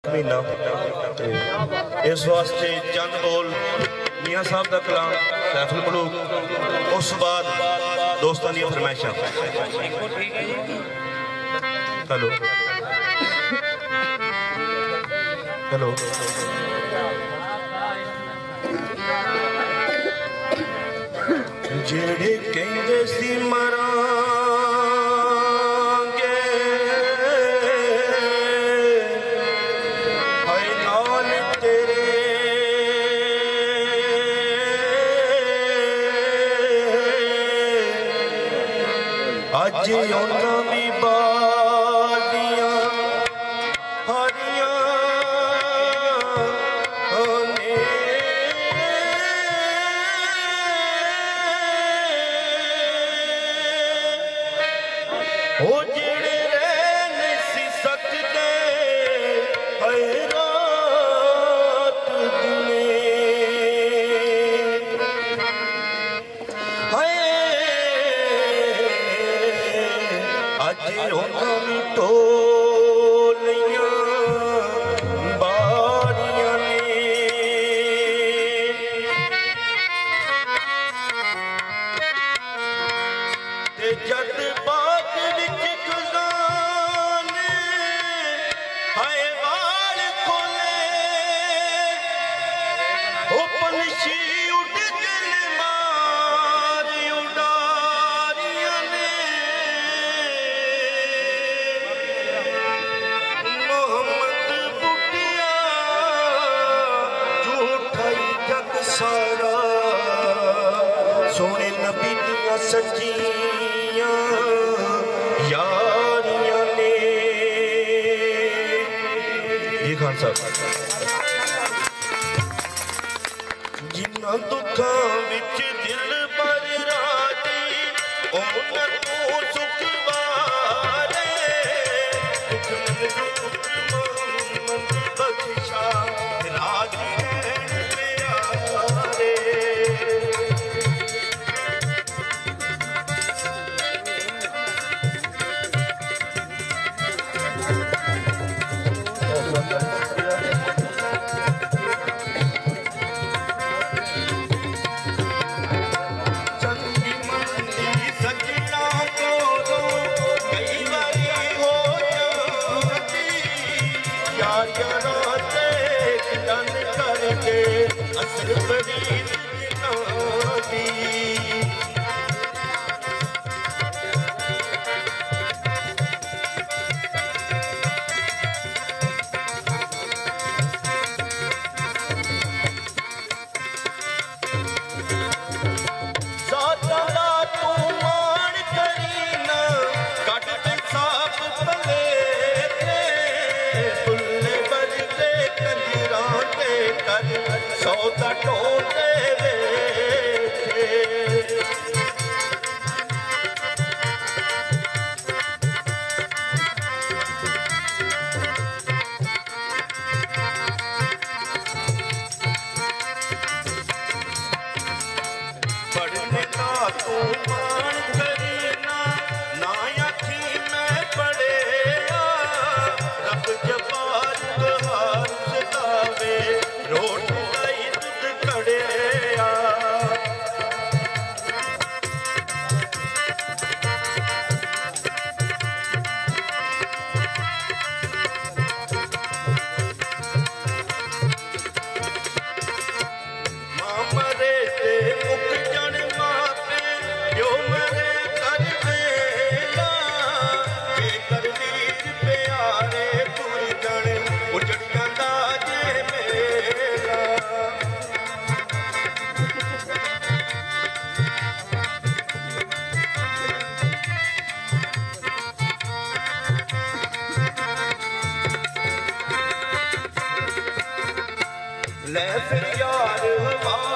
महीना इस वास्ते चंद बोल मियाँ साहब का कलाम सैफुल मलूक, उस बाद दोस्तों दी फरमाइशां। हेलो हेलो जेड़े कहंदे सी मरा अज उन्हां दी बादियां हरियां ने ओ जेड़े रह नहीं सी सकदे है रात दिने उन्होंने टोलियां बारियां ने ते जद बाग विच खजाने हाय वाल खोले ओ पंछी उड़ गए मार उडारियां ने सारा सोने नबी दियां सच्चियां यारियां ने। ये खान साहब जिन्हां दुखां विच दिल पर राजी उन्हां नूं सुख वारे मोहम्मद बख्शा राजी असर फरीद सौदा टोटे पढ़ने का तू मान करीना ना आखी मैं पढ़े रब जबार बहार सतावे रोट ले फिर यार